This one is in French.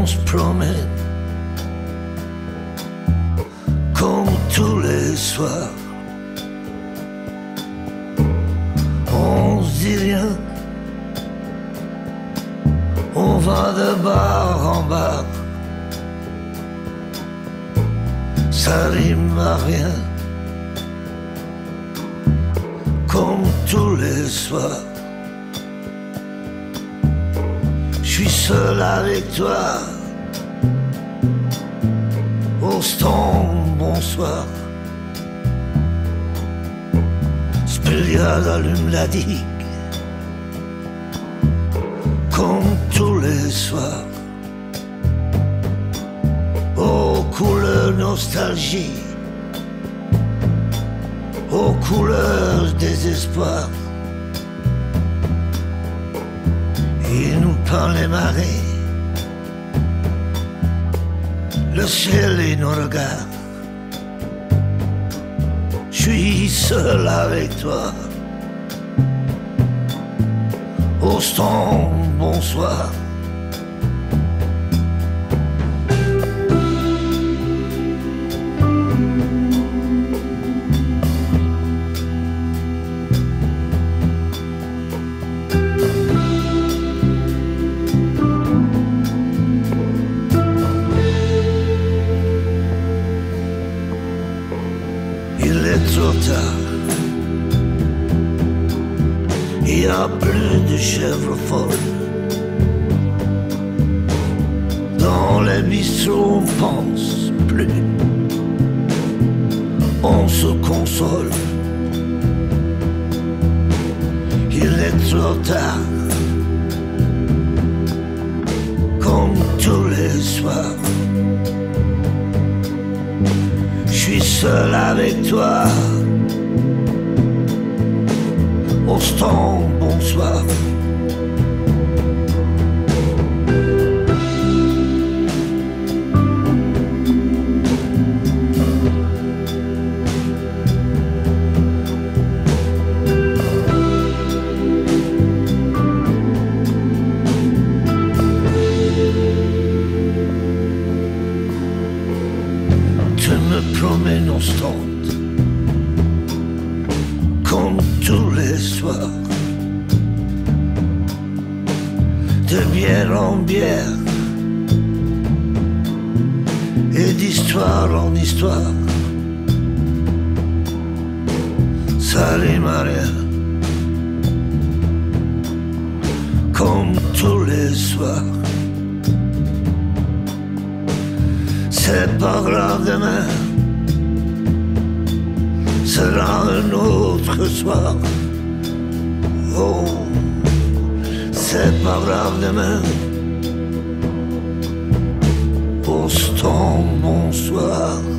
se promène comme tous les soirs. On se dit rien, on va de bar en bar, ça rime à rien, comme tous les soirs. Je suis seul avec toi, Austin, bonsoir. Spéliade allume la digue, comme tous les soirs. Aux couleurs nostalgie, aux couleurs désespoir. Il nous peint les marées, le ciel et nos regards. Je suis seul avec toi, Austin, bonsoir. Il est trop tard, il n'y a plus de chèvres folles. Dans les bistrots on pense plus, on se console. Il est trop tard, comme tous les soirs. Je suis seul avec toi, Austin, bonsoir. Tu me promets constante, comme tous les soirs, de bière en bière et d'histoire en histoire. Ça rime à rien, comme tous les soirs. C'est pas grave demain, sera un autre soir. Oh, c'est pas grave demain. Austin, bonsoir.